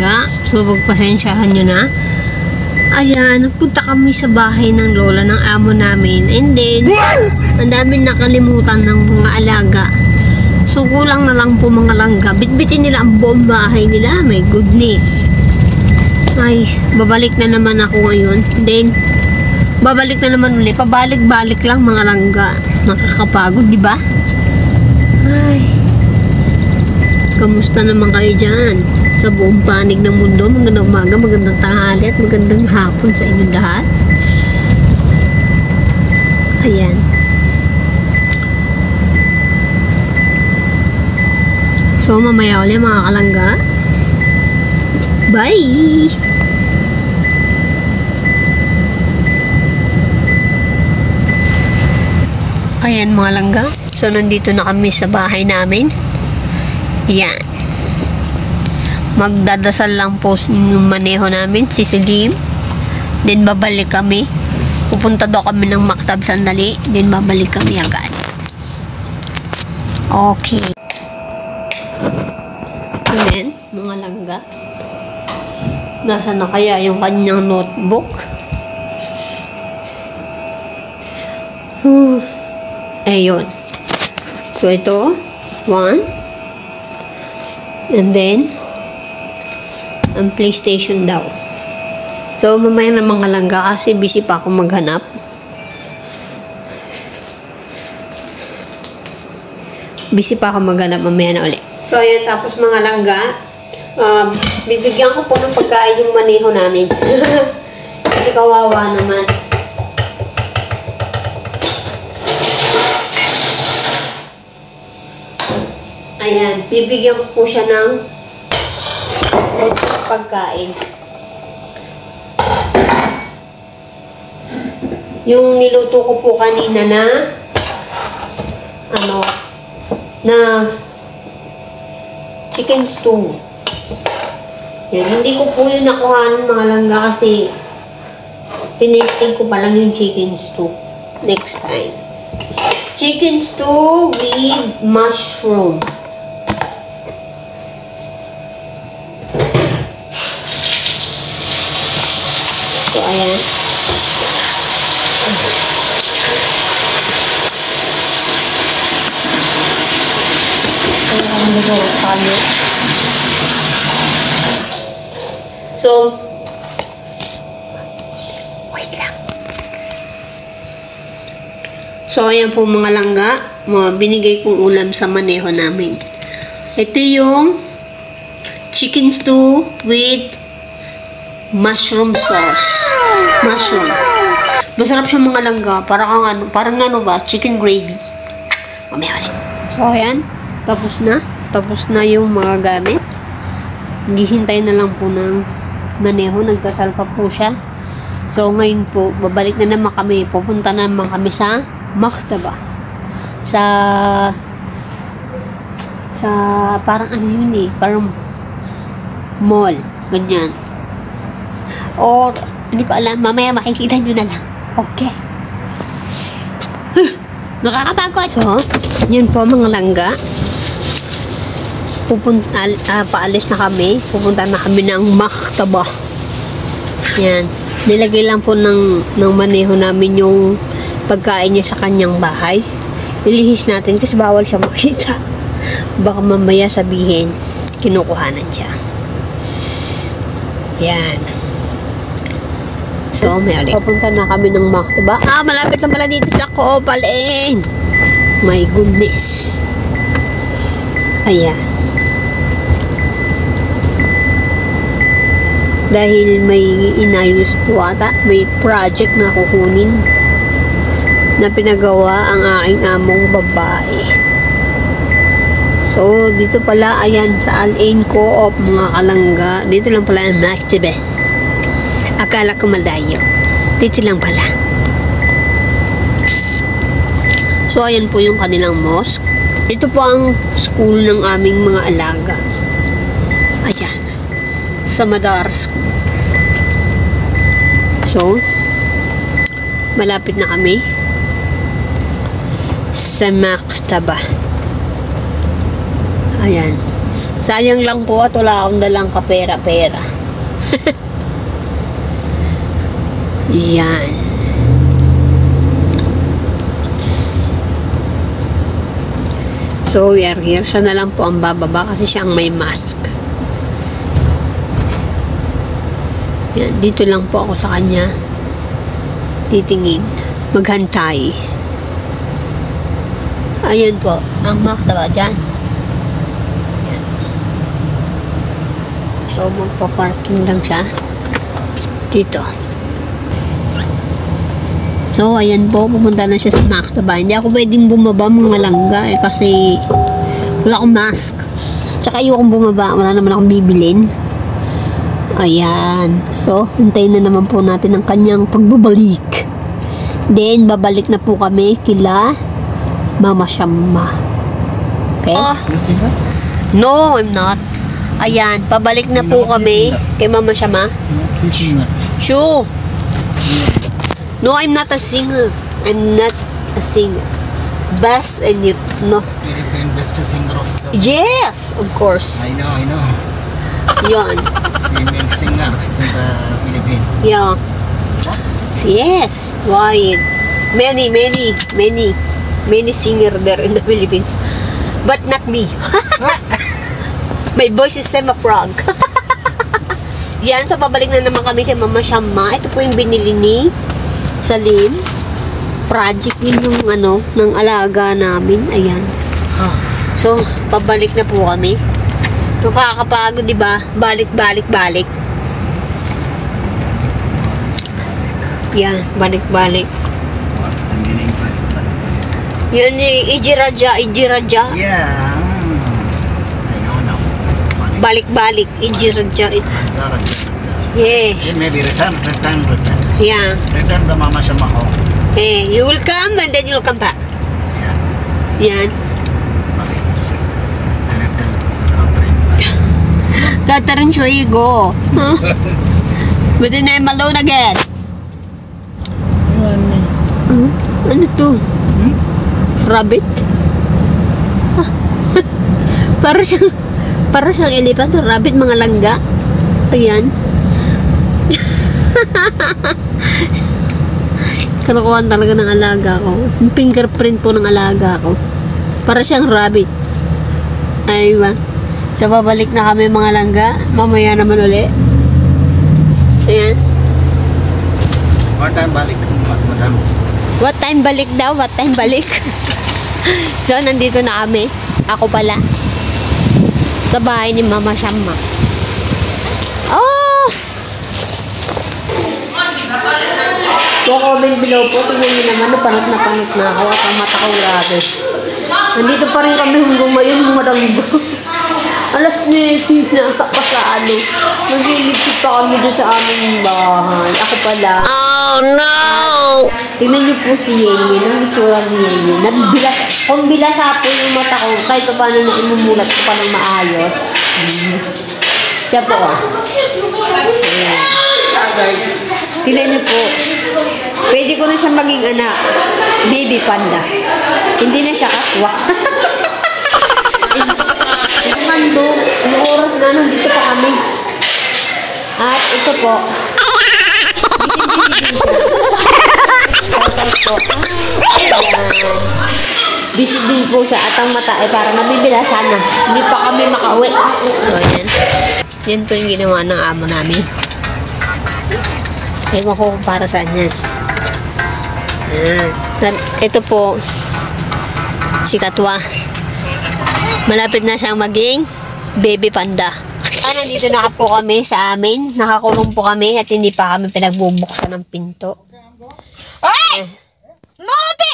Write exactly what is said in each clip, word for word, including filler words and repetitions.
langga. So, pagpasensyahan nyo na. Ayan, nagpunta kami sa bahay ng lola ng amo namin. And then, ang daming nakalimutan ng mga alaga. So, kulang na lang po mga langga. Bitbitin nila ang buong bahay nila. My goodness. Ay, babalik na naman ako ngayon. Then, babalik na naman ulit. Pabalik-balik lang mga langga. Nakakapagod, di ba? Ay, kamusta naman kayo dyan? Sa buong panig ng mundo, magandang umaga, magandang tanghali at magandang hapon sa inyong lahat. Ayan. So, mamaya ulit mga kalangga. Bye! Ayan mga langga. So, nandito na kami sa bahay namin. Ayan. Magdadasal lang po yung maneho namin, si Selim. Then, babalik kami. Pupunta daw kami ng maktab sandali. Then, babalik kami agad. Okay. Ayan, mga langga. Nasaan na kaya yung kanyang notebook? Huh. Ayun. So, ito. One. And then, ang PlayStation daw. So, mamaya na mga langga kasi busy pa ako maghanap. Busy pa ako maghanap mamaya na ulit. So, ayun. Tapos mga langga, um, bibigyan ko po ng pagkain yung maneho namin. Kasi kawawa naman. Ayan. Bibigyan ko po siya ng pagkain. Yung niluto ko po kanina na ano na chicken stew. Yan, hindi ko po yun nakuhaan mga langga kasi tinesting ko pa lang yung chicken stew. Next time. Chicken stew with mushroom. So, ayan. So, wait lang. So, ayan po mga langga. Mga binigay kong ulam sa maneho namin. Ito yung chicken stew with mushroom sauce. Mushroom. Masarap siya mga langga. Parang ano, parang ano ba? Chicken gravy. Mamaya ulit. So, ayan. Tapos na. Tapos na yung mga gamit. Gihintay na lang po ng maneho. Nagdasal pa po siya. So, ngayon po, babalik na naman kami. Pupunta naman kami sa maktaba. Sa sa parang ano yun eh. Parang mall. Ganyan. Or, hindi ko alam. Mamaya makikita nyo na lang. Okay. Huh, nakakapagod. So, yun po mga langga. Pupunta, uh, paalis na kami. Pupunta na kami ng maktaba. Yan. Nilagay lang po ng, ng maneho namin yung pagkain niya sa kanyang bahay. Ilihis natin kasi bawal siya makita. Baka mamaya sabihin, kinukuhanan siya. Yan. So, may ulit. Papunta na kami ng maktaba. Ah, malapit lang pala dito sa Copalen. My goodness. Ayan. Dahil may inayos po ata, may project na kukunin na pinagawa ang aking among babae. So, dito pala, ayan, sa Al-Ain Co-op, mga kalangga. Dito lang pala ang maktaba. Akala ko malayo. Dito lang pala. So, ayan po yung kanilang mosque. Ito po ang school ng aming mga alaga. Ayan. Sa Madar School. So, malapit na kami sa maktaba. Ayan. Sayang lang po at wala akong dalang kapera-pera. Yan. So, we are here. Siya na lang po ang bababa kasi siya ang may mask. Yan. Dito lang po ako sa kanya. Titingin. Maghantay. Ayan po. Ang maktaba dyan. So, magpa-parking lang siya. Dito. So, ayan po. Pumunta na siya sa maktaba. Hindi ako pwedeng bumaba mga langga eh, kasi wala akong mask. Tsaka ayokong bumaba. Wala naman akong bibilin. Ayan. So, hintayin na naman po natin ang kanyang pagbabalik. Then, babalik na po kami kila Mama Shama. Okay? Oh. You see that? No, I'm not. Ayan, pabalik na po kami kay Mama Shama. Sure. No, I'm not a singer. I'm not a singer. Best and you, no. Philippine best singer of the... Yes, of course. I know, I know. Yan. Female singer in the Philippines. Yeah. Yes. Why? Many, many, many, many singer there in the Philippines. But not me. My voice is semi-frog. Yan, so pabalik na naman kami kay Mama Shama. Ito po yung binili ni Salim. Project yun yung ano, ng alaga namin. Ayan. So, pabalik na po kami. Nakakapagod, di ba? Balik, balik, balik. Yan, balik, balik. Yan yung Ijiraja, Ijiraja. Yeah. I know now. Balik, balik, Ijiraja. Zara, Yeah. yeah, maybe return, return, return. Yeah. Return the Mama Shama home. Eh, you will come and then you'll come back. Yeah. Yan. Balik. Return, Catherine. Catherine, sure you go. Huh? But then I'm alone again. Huh? Ano to? Hmm? Rabbit? Ah. Para siyang, para siyang elephant. Rabbit, mga langga. Ayan. Kalokohan talaga ng alaga ko. Yung fingerprint po ng alaga ko. Para siyang rabbit. Ay ba? So, babalik na kami mga langga. Mamaya naman uli. Ayan. What time balik, madam? What time balik daw? What time balik? So, nandito na kami. Ako pala. Sa bahay ni Mama Shama. Oh! Comment below po. Tingnan nyo naman. Panot na panot na ako. At ang mata ko grabe. Nandito pa rin kami hanggang ngayon. Maranggo. Alas nine na pasalo. Nagliligpit pa kami doon sa aming bahay. Ako pala. Oh no! Tingnan niyo po si Yenye. Nang itsura ni Yenye. Nabilas. Kung bilasa po yung mata ko, kahit pa paano na imumulat ko pa ng maayos. Hmm. Siya po ah. Ayan. Tingnan niyo po. Pwede ko na siya maging anak. Baby panda. Hindi na siya katwa. Mando, yung oras na nandito pa kami. At ito po. Busy din po siya at ang mata ay para nabibila sana. Hindi pa kami makauwi. So, yan. Yan po yung ginawa ng amo namin. Ewan ko kung para saan yan. Yan. Ito po si Katwa. Malapit na siyang maging baby panda. Ah, nandito na po kami sa amin. Nakakulong po kami at hindi pa kami pinagbubuksan ng pinto. Ay! Note!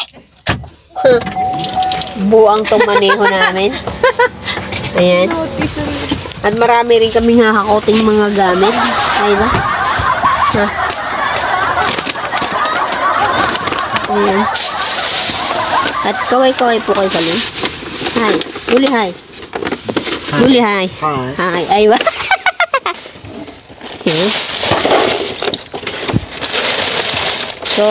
Buang tong maneho namin. Ayan. At marami rin kami nakakoting mga gamit. Ay ba? Ha? Ayan. At kaway-kaway po kayo kami. Hi. Uli, hi. Uli, hi. Hi. Hi. Aywa. Okay. So,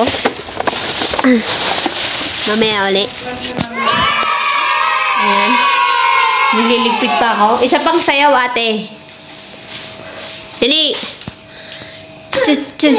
mamaya uli. Ayan. Nililigpit pa ako. Isa pang sayaw, ate. Dali. Chut, chut.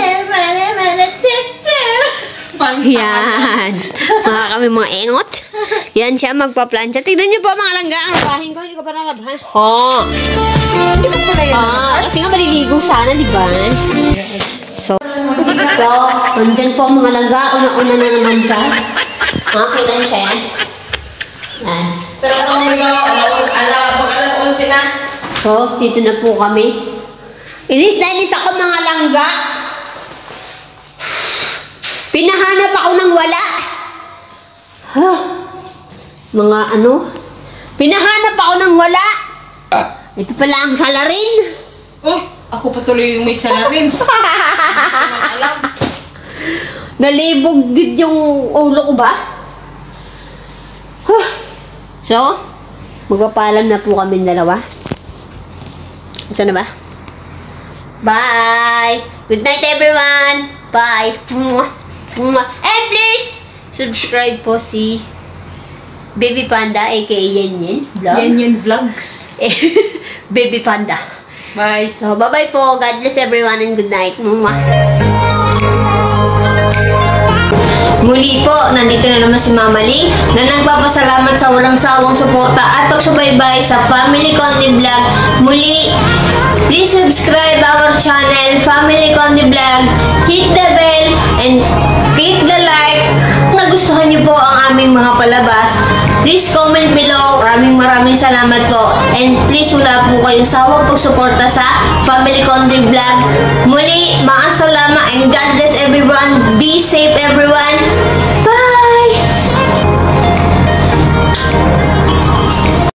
Yan. Mga kami mga engot. Yan siya magpa-plancha. Tignan niyo po mga langga. Ang bahin ko, hindi ko pa nalabhan. Ha? Hindi ko pala yan. Ah, kasi nga maliligo sana, di ba? So, so, nandyan po mga langga. Una-una na naman siya. Makakita niyo siya yan. Yan. Pero kung mga ala, pag alas onse na. So, dito na po kami. Inis na inis ako mga langga. Pinahanap ako ng wala. Huh. Mga ano? Pinahanap ako ng wala. Ito pala ang salarin. Oh, ako patuloy yung may salarin. Alam. Nalibog din yung ulo ko ba? Huh. So, magpapalam na po kami dalawa. Ito na ba? Bye! Good night everyone! Bye! Mwah. Mwah. And please, subscribe po si Baby Panda aka Yen Yen Vlog. Yan yan vlogs. Baby Panda. Bye. So, bye-bye po. God bless everyone and good night. Mwah. Muli po, nandito na naman si Mama Ling na nagpapasalamat sa walang sawang suporta at pagsubaybay sa Family Conti Vlog. Muli, please subscribe our channel, Family Conti Vlog. Hit the bell and click the like. Kung nagustuhan niyo po ang aming mga palabas, please comment below. Maraming maraming salamat po. And please wala po kayong sawang pagsuporta sa Family Conti Vlog. Muli, maasalama and God bless everyone. Be safe everyone.